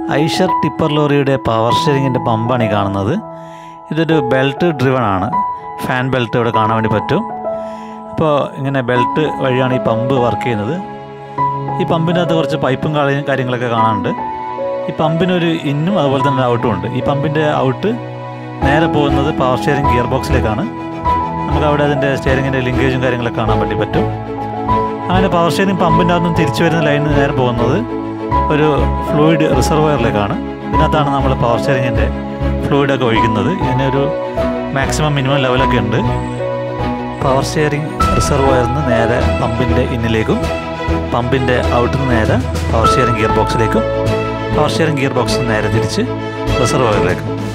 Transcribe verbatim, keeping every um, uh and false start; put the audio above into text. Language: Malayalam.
ഐഷർ ടിപ്പർ ലോറിയുടെ പവർ സ്റ്റിയറിങ്ങിൻ്റെ പമ്പാണ് ഈ കാണുന്നത്. ഇതൊരു ബെൽറ്റ് ഡ്രിവൺ ആണ്. ഫാൻ ബെൽറ്റ് ഇവിടെ കാണാൻ വേണ്ടി പറ്റും. അപ്പോൾ ഇങ്ങനെ ബെൽറ്റ് വഴിയാണ് ഈ പമ്പ് വർക്ക് ചെയ്യുന്നത്. ഈ പമ്പിനകത്ത് കുറച്ച് പൈപ്പും കാര്യങ്ങളൊക്കെ കാണാനുണ്ട്. ഈ പമ്പിനൊരു ഇന്നും അതുപോലെ തന്നെ ഔട്ടും ഉണ്ട്. ഈ പമ്പിൻ്റെ ഔട്ട് നേരെ പോകുന്നത് പവർ സ്റ്റിയറിംഗ് ഗിയർ ബോക്സിലേക്കാണ്. നമുക്ക് അവിടെ അതിൻ്റെ സ്റ്റിയറിങ്ങിൻ്റെ ലിങ്കേജും കാര്യങ്ങളൊക്കെ കാണാൻ വേണ്ടി പറ്റും. അങ്ങനെ പവർ സ്റ്റിയറിംഗ് പമ്പിൻ്റെ അകത്തും തിരിച്ചു വരുന്ന ലൈനിൽ നേരെ പോകുന്നത് ഒരു ഫ്ലൂയിഡ് റിസർവോയറിലേക്കാണ്. ഇതിനകത്താണ് നമ്മൾ പവർ സ്റ്റിയറിങ്ങിൻ്റെ ഫ്ലൂയിഡൊക്കെ ഒഴിക്കുന്നത്. ഇതിനൊരു മാക്സിമം മിനിമം ലെവലൊക്കെ ഉണ്ട്. പവർ സ്റ്റിയറിംഗ് റിസർവോയറിൽ നിന്ന് നേരെ പമ്പിൻ്റെ ഇന്നിലേക്കും പമ്പിൻ്റെ ഔട്ടിൽ നിന്ന് നേരെ പവർ സ്റ്റിയറിംഗ് ഗിയർ ബോക്സിലേക്കും പവർ സ്റ്റിയറിംഗ് ഗിയർ ബോക്സിൽ നിന്ന് നേരെ തിരിച്ച് റിസർവോയറിലേക്കും